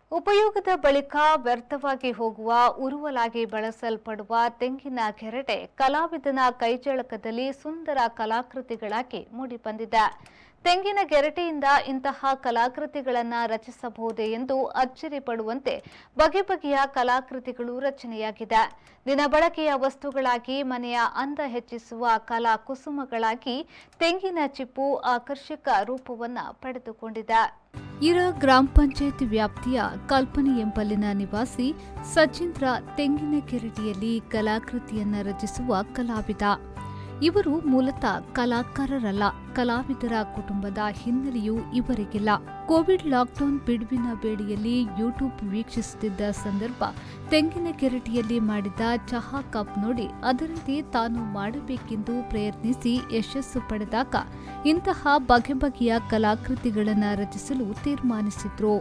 ಉಪಯೋಗದ ಬಳಿಕ ವ್ಯರ್ಥವಾಗಿ ಹೋಗುವ ಉರುವಲಾಗಿ ಬಳಸಲ್ಪಡುವ ತೆಂಗಿನ ಗೆರಟೆ ಕಲಾವಿದನ ಕೈಚಳಕದಲ್ಲಿ ಸುಂದರ ಕಲಾಕೃತಿಗಳಾಗಿ ಮೂಡಿಬಂದಿದೆ. ತೆಂಗಿನ ಗೆರಟೆಯಿಂದ ಇಂತಹ ಕಲಾಕೃತಿಗಳನ್ನು ರಚಿಸಬಹುದೇ ಎಂದು ಅಚ್ಚರಿ ಪಡುವಂತೆ ಬಗೆ ಬಗೆಯ ಕಲಾಕೃತಿಗಳು ರಚನೆಯಾಗಿದೆ. ದಿನಬಳಕೆಯ ವಸ್ತುಗಳಾಗಿ ಮನೆಯ ಅಂದ ಹೆಚ್ಚಿಸುವ ಕಲಾ ಕುಸುಮಗಳಾಗಿ ತೆಂಗಿನ ಚಿಪ್ಪು ಆಕರ್ಷಕ ರೂಪವನ್ನು ಪಡೆದುಕೊಂಡಿದೆ. ಇರ ಗ್ರಾಮ ಪಂಚಾಯತ್ ವ್ಯಾಪ್ತಿಯ ಕಲ್ಪನೆ ಎಂಬಲ್ಲಿನ ನಿವಾಸಿ ಸಚಿಂದ್ರ ತೆಂಗಿನ ಗೆರಟೆಯಲ್ಲಿ ಕಲಾಕೃತಿಯನ್ನ ರಚಿಸುವ ಕಲಾವಿದ. ಇವರು ಮೂಲತಃ ಕಲಾಕಾರರಲ್ಲ, ಕಲಾವಿದರ ಕುಟುಂಬದ ಹಿನ್ನೆಲೆಯೂ ಇವರಿಗಿಲ್ಲ. ಕೋವಿಡ್ ಲಾಕ್ಡೌನ್ ಬಿಡುವಿನ ವೇಳೆಯಲ್ಲಿ ಯೂಟ್ಯೂಬ್ ವೀಕ್ಷಿಸುತ್ತಿದ್ದ ಸಂದರ್ಭ ತೆಂಗಿನ ಗೆರಟೆಯಲ್ಲಿ ಮಾಡಿದ ಚಹಾ ಕಪ್ ನೋಡಿ ಅದರಂತೆ ತಾನು ಮಾಡಬೇಕೆಂದು ಪ್ರಯತ್ನಿಸಿ ಯಶಸ್ಸು ಪಡೆದಾಗ ಇಂತಹ ಬಗೆ ಬಗೆಯ ಕಲಾಕೃತಿಗಳನ್ನು ರಚಿಸಲು ತೀರ್ಮಾನಿಸಿದ್ರು.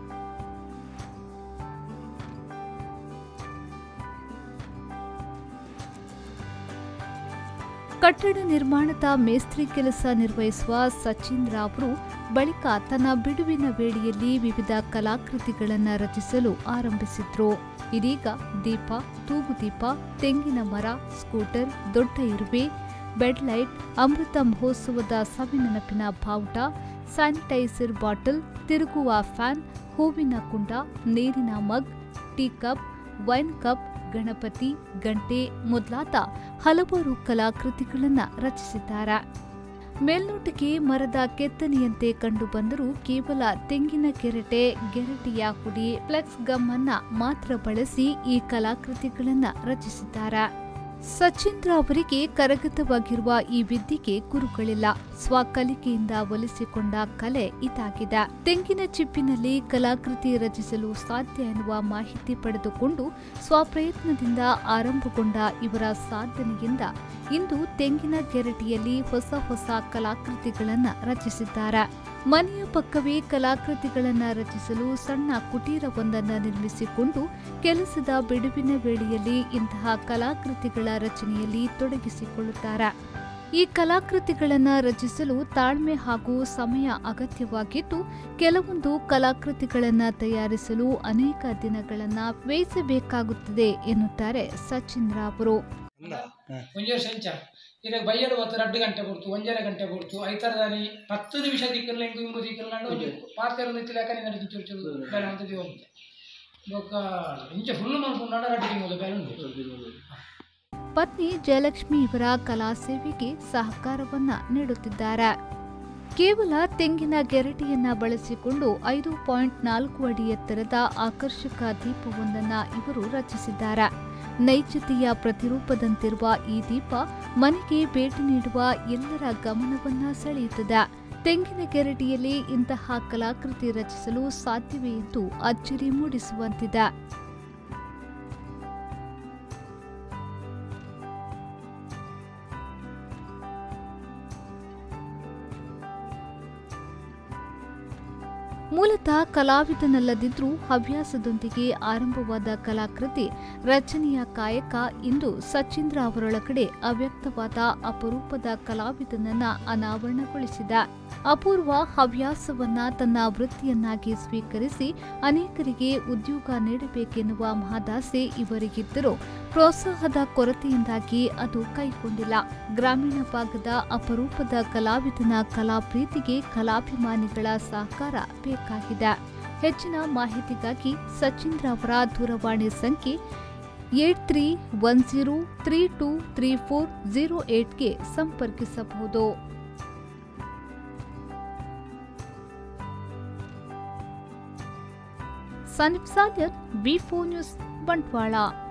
ಕಟ್ಟಡ ನಿರ್ಮಾಣದ ಮೇಸ್ತ್ರಿ ಕೆಲಸ ನಿರ್ವಹಿಸುವ ಸಚಿಂದ್ರ ಅವರು ಬಳಿಕ ತನ್ನ ಬಿಡುವಿನ ವೇಳೆಯಲ್ಲಿ ವಿವಿಧ ಕಲಾಕೃತಿಗಳನ್ನು ರಚಿಸಲು ಆರಂಭಿಸಿದ್ರು. ಇದೀಗ ದೀಪ, ತೂಗುದೀಪ, ತೆಂಗಿನ ಮರ, ಸ್ಕೂಟರ್, ದೊಡ್ಡ ಇರುವೆ, ಬೆಡ್ ಲೈಟ್, ಅಮೃತ ಮಹೋತ್ಸವದ ಸವಿನೆನಪಿನ ಬಾವುಟ, ಸ್ಯಾನಿಟೈಸರ್ ಬಾಟಲ್, ತಿರುಗುವ ಫ್ಯಾನ್, ಹೂವಿನ ಕುಂಡ, ನೀರಿನ mug, tea cup, wine cup, Ganapati, ಗಂಟೆ ಮೊದಲಾದ ಹಲವಾರು ಕಲಾಕೃತಿಗಳನ್ನು ರಚಿಸಿದ್ದಾರೆ. ಮೇಲ್ನೋಟಕ್ಕೆ ಮರದ ಕೆತ್ತನೆಯಂತೆ ಕಂಡುಬಂದರೂ ಕೇವಲ ತೆಂಗಿನ ಗೆರಟೆಯ ಹುಡಿ, ಫ್ಲೆಕ್ಸ್ ಗಮ್ ಅನ್ನ ಮಾತ್ರ ಬಳಸಿ ಈ ಕಲಾಕೃತಿಗಳನ್ನು ರಚಿಸಿದ್ದಾರೆ. ಸಚಿಂದ್ರ ಅವರಿಗೆ ಕರಗತವಾಗಿರುವ ಈ ವಿದ್ಯೆಗೆ ಗುರುಗಳಿಲ್ಲ. ಸ್ವಕಲಿಕೆಯಿಂದ ಒಲಿಸಿಕೊಂಡ ಕಲೆ ಇದಾಗಿದೆ. ತೆಂಗಿನ ಚಿಪ್ಪಿನಲ್ಲಿ ಕಲಾಕೃತಿ ರಚಿಸಲು ಸಾಧ್ಯ ಎನ್ನುವ ಮಾಹಿತಿ ಪಡೆದುಕೊಂಡು ಸ್ವಪ್ರಯತ್ನದಿಂದ ಆರಂಭಗೊಂಡ ಇವರ ಸಾಧನೆಯಿಂದ ಇಂದು ತೆಂಗಿನ ಗೆರಟೆಯಲ್ಲಿ ಹೊಸ ಕಲಾಕೃತಿಗಳನ್ನು ರಚಿಸಿದ್ದಾರೆ. ಮನೆಯ ಪಕ್ಕವೇ ಕಲಾಕೃತಿಗಳನ್ನು ರಚಿಸಲು ಸಣ್ಣ ಕುಟೀರವೊಂದನ್ನು ನಿರ್ಮಿಸಿಕೊಂಡು ಕೆಲಸದ ಬಿಡುವಿನ ವೇಳೆಯಲ್ಲಿ ಇಂತಹ ಕಲಾಕೃತಿಗಳ ರಚನೆಯಲ್ಲಿ ತೊಡಗಿಸಿಕೊಳ್ಳುತ್ತಾರೆ. ಈ ಕಲಾಕೃತಿಗಳನ್ನು ರಚಿಸಲು ತಾಳ್ಮೆ ಹಾಗೂ ಸಮಯ ಅಗತ್ಯವಾಗಿದ್ದು, ಕೆಲವೊಂದು ಕಲಾಕೃತಿಗಳನ್ನು ತಯಾರಿಸಲು ಅನೇಕ ದಿನಗಳನ್ನು ವ್ಯಯಿಸಬೇಕಾಗುತ್ತದೆ ಎನ್ನುತ್ತಾರೆ ಸಚಿಂದ್ರ ಅವರು. ಈಗ ಬೈಯಡು ಬತ್ತು 2 ಗಂಟೆ ಕೊಡ್ತು, 1.5 ಗಂಟೆ ಕೊಡ್ತು, 5 ದಾನಿ 10 ನಿಮಿಷ ದಿಕ್ಕಲ್ಲ ಇಂಗು ದಿಕ್ಕಲ್ಲ ಪಾತ್ರ ನಿಂತಿಲಾಕ ನಿನ್ನ ಚೂರು ಬೇರೆ ಅಂತ ಹೋಗುತ್ತೆ ಬೊಕ್ಕ ಇಂಚ ಫುಲ್ ಮಾಡ್ಕೊಂಡು 2 ತಿಂಗಳು ಬೇರೆ ಉಂಟು. ಪತ್ನಿ ಜಯಲಕ್ಷ್ಮಿ ಇವರ ಕಲಾ ಸೇವೆಗೆ ಸಹಕಾರವನ್ನ ನೀಡುತ್ತಿದ್ದಾರೆ. ಕೇವಲ ತೆಂಗಿನ ಗೆರಟೆಯನ್ನ ಬಳಸಿಕೊಂಡು 5.4 ಅಡಿ ಎತ್ತರದ ಆಕರ್ಷಕ ದೀಪವೊಂದನ್ನು ಇವರು ರಚಿಸಿದ್ದಾರೆ. ನೈಜತೆಯ ಪ್ರತಿರೂಪದಂತಿರುವ ಈ ದೀಪ ಮನೆಗೆ ಭೇಟಿ ನೀಡುವ ಎಲ್ಲರ ಗಮನವನ್ನ ಸೆಳೆಯುತ್ತದೆ. ತೆಂಗಿನ ಗೆರಟೆಯಲ್ಲಿ ಇಂತಹ ಕಲಾಕೃತಿ ರಚಿಸಲು ಸಾಧ್ಯವೇ ಎಂದು ಅಚ್ಚರಿ ಮೂಡಿಸುವಂತಿದೆ. ಮೂಲತಃ ಕಲಾವಿದನಲ್ಲದಿದ್ರೂ ಹವ್ಯಾಸದೊಂದಿಗೆ ಆರಂಭವಾದ ಕಲಾಕೃತಿ ರಚನೆಯ ಕಾಯಕ ಇಂದು ಸಚಿಂದ್ರ ಅವರೊಳಗಡೆ ಅವ್ಯಕ್ತವಾದ ಅಪರೂಪದ ಕಲಾವಿದನನ್ನ ಅನಾವರಣಗೊಳಿಸಿದ. ಅಪೂರ್ವ ಹವ್ಯಾಸವನ್ನ ತನ್ನ ವೃತ್ತಿಯನ್ನಾಗಿ ಸ್ವೀಕರಿಸಿ ಅನೇಕರಿಗೆ ಉದ್ಯೋಗ ನೀಡಬೇಕೆನ್ನುವ ಮಹದಾಸೆ ಇವರಿಗಿದ್ದರೂ ಪ್ರೋತ್ಸಾಹದ ಕೊರತೆಯಿಂದಾಗಿ ಅದು ಕೈಗೊಂಡಿಲ್ಲ. ಗ್ರಾಮೀಣ ಭಾಗದ ಅಪರೂಪದ ಕಲಾವಿದನ ಕಲಾ ಪ್ರೀತಿಗೆ ಕಲಾಭಿಮಾನಿಗಳ ಸಹಕಾರ ಬೇಕಾಗಿದೆ. ಹೆಚ್ಚಿನ ಮಾಹಿತಿಗಾಗಿ ಸಚಿಂದ್ರ ಅವರ ದೂರವಾಣಿ ಸಂಖ್ಯೆ 8310323408ಗೆ ಸಂಪರ್ಕಿಸಬಹುದು. Sanif Salyar, V4 news, Bantwal.